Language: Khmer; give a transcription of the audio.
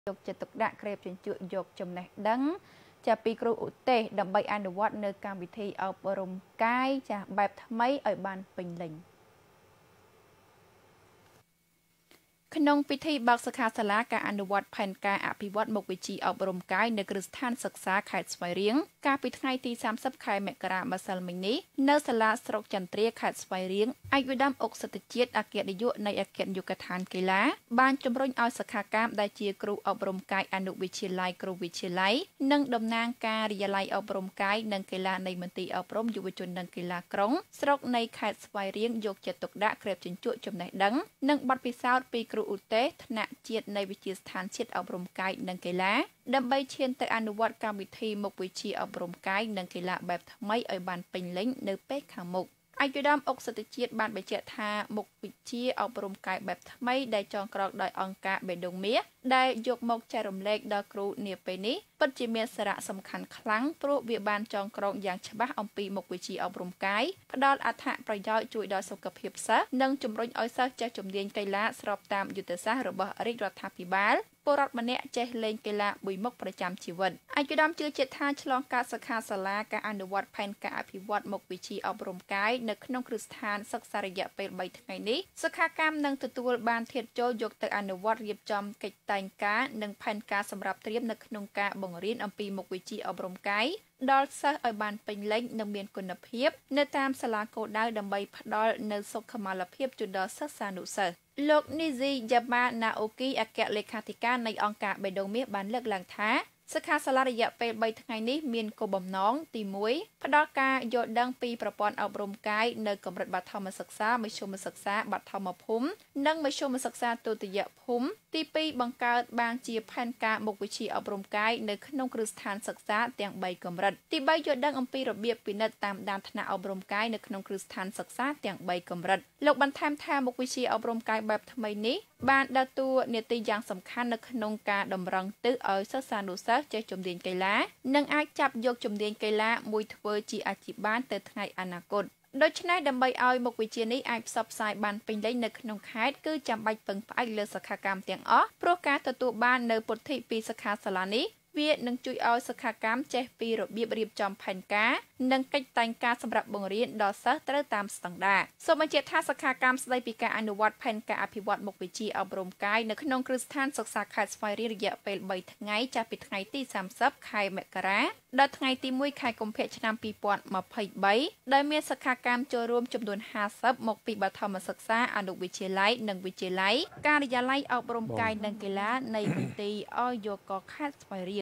យកចិត្តទុកដាក់ក្រេបជញ្ជក់យកចំណេះដឹងចាពីគ្រូឧទ្ទេសដើម្បីអនុវត្តនៅកម្មវិធីអប់រំកាយចាបែបថ្មីឲ្យបានពេញលេញក្នុងពិធីបើកសិក្ខាសាលាការអនុវត្តផែនការអភិវឌ្ឍមុខវិជ្ជាអប់រំកាយនៅគ្រឹះស្ថានសិក្សាខេត្តស្វាយរៀងកាលពីថ្ងៃទី30ខែមករាម្សិលមិញនេះនៅសាលាស្រុកចន្ទ្រាខេត្តស្វាយរៀងឯកឧត្តមអុកសិទ្ធិជាតិអគ្គនាយកនៃអគ្គនាយកដ្ឋានកីឡាបានជំរុញឲ្យសិក្ខាកាមដែលជាគ្រូអប់រំកាយអនុវិទ្យាល័យគ្រូវិទ្យាល័យនិងតំណាងការិយាល័យអប់រំកាយនិងកីឡានៃមន្ទីរអប់រំយុវជននិងកីឡាក្រុងស្រុកនៃខេត្តស្វាយរៀងយកចិត្តទុកដាក់ក្រេបជញ្ជក់ចំណេះដឹងនិងបទពិសោធន៍ពីគ្រូឧទ្ទេសថ្នាក់ជាតិនៃវិទ្យាស្ថានជាតិអប់រំកាយនិងកីឡាដើម្បីឈានទៅអនុវត្តកម្មវិធីមុខវិជ្ជាអប់រំកាយនិងកីឡាបែបថ្មីឲ្យបានពេញលេញនៅពេលខាងមុខឯកឧត្តមអុកសិទ្ធិជាតិបានបញ្ជាក់ថាមុខវិជ្ជាអប់រំកាយបែបថ្មីដែលចងក្រងដោយអង្គការបេដងមាសដែលយកមកចែករំលែកដល់គ្រូនាពេលនេះពិតជាមានសារៈសំខាន់ខ្លាំងព្រោះវាបានចងក្រងយ៉ាងច្បាស់អំពីមុខវិជ្ជាអប់រំកាយផ្ដល់អត្ថប្រយោជន៍ជួយដល់សុខភាពសិស្សនិងជំរុញឲ្យសិស្សចេះជំនាញកីឡាស្របតាមយុទ្ធសាស្ត្ររបស់រាជរដ្ឋាភិបាលពលរដ្ឋម្នាក់ចេះលេងកីឡាមួយមុខប្រចាំជីវិតឯកឧត្តមជឿជាក់ថាឆ្លងកាត់សិក្ខាសាលាការអនុវត្តផែនការអភិវឌ្ឍមុខវិជ្ជាអប់រំកាយនៅក្នុងគ្រឹះស្ថានសិក្សារយៈពេល3ថ្ងៃនេះសិក្ខាកាមនឹងទទួលបានធាតុចូលយកទៅអនុវត្តរៀបចំកិច្ចតែងការនិងផែនការសម្រាប់ត្រៀមនៅក្នុងការបង្រៀនអំពីមុខវិជ្ជាអប់រំកាយដល់សិស្សឲ្យបានពេញលេញនិងមានគុណភាពនៅតាមសាលាគោលដៅដើម្បីផ្ដល់នូវសុខុមាលភាពជូនដល់សិស្សានុសិស្សលោកនីស៊ីយ៉ាម៉ាណាអូគីអគ្គលេខាធិការនៃអង្គការបេដងមាសបានលើកឡើងថាសិក្ខាសាលារយៈពេល3ថ្ងៃនេះមានគោលបំណងទី1ផ្ដល់ការយល់ដឹងពីប្រព័ន្ធអប់រំកាយនៅកម្រិតបឋមសិក្សាមធ្យមសិក្សាបឋមភូមិនិងមធ្យមសិក្សាទុតិយភូមិទី2បង្កើតបានជាផែនការមុខវិជ្ជាអប់រំកាយនៅក្នុងគ្រឹះស្ថានសិក្សាទាំង3កម្រិតទី3យល់ដឹងអំពីរបៀបពិនិត្យតាមដានថ្នាក់អប់រំកាយនៅក្នុងគ្រឹះស្ថានសិក្សាទាំង3កម្រិតលោកបន្ថែមថាមុខវិជ្ជាអប់រំកាយបែបថ្មីនេះបានដើរតួនាទីយ៉ាងសំខាន់នៅក្នុងការតម្រង់ទិសឲ្យសិស្សានុសិស្សចេះជំនាញកីឡានិងអាចចាប់យកជំនាញកីឡាមួយធ្វើជាអាជីពបានទៅថ្ងៃអនាគតដូច្នេះដើម្បីឲ្យមុខវិជ្ជានេះអាចផ្សព្វផ្សាយបានពេញលេញនៅក្នុងខេត្តគឺចាំបាច់ពឹងផ្អែកលើសិក្ខាកាមទាំងអស់ព្រោះការទទួលបាននៅពុទ្ធិពីសិក្ខាសាលានេះវានឹងជួយឲ្យសិក្ខាកាមចេះពីរបៀបរៀបចំផែនការនិងកិច្ចតែងការសម្រាប់បង្រៀនដល់សិស្សត្រូវតាមស្តង់ដារសូមបញ្ជាក់ថាសិក្ខាកាមស្ដីពីការអនុវត្តផែនការអភិវឌ្ឍមុខវិជ្ជាអប់រំកាយនៅក្នុងគ្រឹះស្ថានសិក្សាខេត្តស្វាយរៀងរយៈពេល3ថ្ងៃចាប់ពីថ្ងៃទី30ខែមករាដល់ថ្ងៃទី1ខែកុម្ភៈឆ្នាំ2023ដោយមានសិក្ខាកាមចូលរួមចំនួន50មកពីបឋមសិក្សាអនុវិទ្យាល័យនិងវិទ្យាល័យការិយាល័យអប់រំកាយនិងកីឡានៃមន្ទីរអយកខេត្តស្វាយរៀង